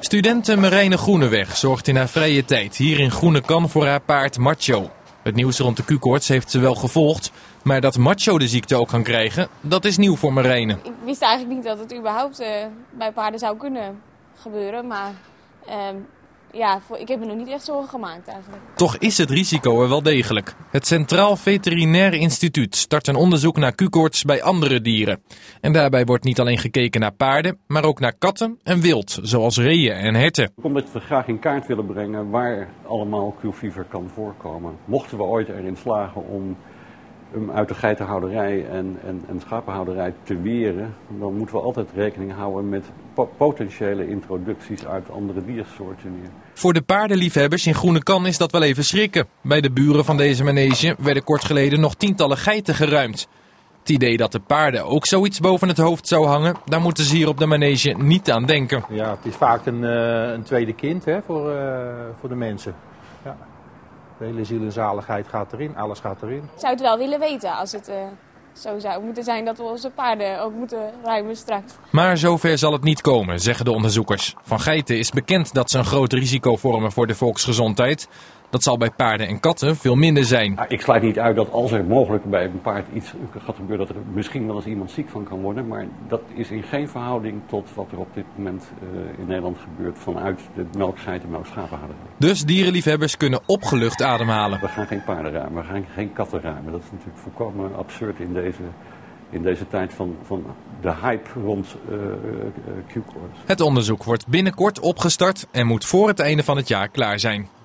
Studente Marijne Groeneweg zorgt in haar vrije tijd hier in Groenekan voor haar paard Macho. Het nieuws rond de Q-koorts heeft ze wel gevolgd, maar dat Macho de ziekte ook kan krijgen, dat is nieuw voor Marijne. Ik wist eigenlijk niet dat het überhaupt bij paarden zou kunnen gebeuren, maar ik heb me nog niet echt zorgen gemaakt eigenlijk. Toch is het risico er wel degelijk. Het Centraal Veterinair Instituut start een onderzoek naar Q-koorts bij andere dieren. En daarbij wordt niet alleen gekeken naar paarden, maar ook naar katten en wild, zoals reeën en herten. Omdat we graag in kaart willen brengen waar allemaal Q-fever kan voorkomen. Mochten we ooit erin slagen om hem uit de geitenhouderij en schapenhouderij te weren, dan moeten we altijd rekening houden met potentiële introducties uit andere diersoorten weer. Voor de paardenliefhebbers in Groenekan is dat wel even schrikken. Bij de buren van deze manege werden kort geleden nog tientallen geiten geruimd. Het idee dat de paarden ook zoiets boven het hoofd zou hangen, daar moeten ze hier op de manege niet aan denken. Ja, het is vaak een tweede kind voor de mensen. Ja. De hele ziel en zaligheid gaat erin, alles gaat erin. Ik zou het wel willen weten als het zo zou moeten zijn dat we onze paarden ook moeten ruimen straks. Maar zover zal het niet komen, zeggen de onderzoekers. Van geiten is bekend dat ze een groot risico vormen voor de volksgezondheid. Dat zal bij paarden en katten veel minder zijn. Ik sluit niet uit dat als er mogelijk bij een paard iets gaat gebeuren, dat er misschien wel eens iemand ziek van kan worden. Maar dat is in geen verhouding tot wat er op dit moment in Nederland gebeurt vanuit de melkgeiten, melkschapenhouderij. Dus dierenliefhebbers kunnen opgelucht ademhalen. We gaan geen paarden ruimen, we gaan geen katten ruimen. Dat is natuurlijk volkomen absurd in deze tijd van de hype rond Q-koorts. Het onderzoek wordt binnenkort opgestart en moet voor het einde van het jaar klaar zijn.